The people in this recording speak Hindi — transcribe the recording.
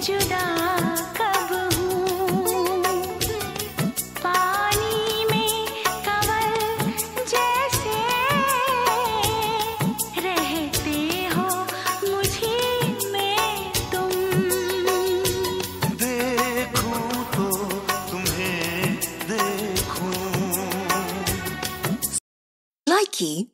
जुदा कब हूँ, पानी में कंवल जैसे रहते हो मुझी में तुम। देखूं तो तुम्हें देखूं। Likey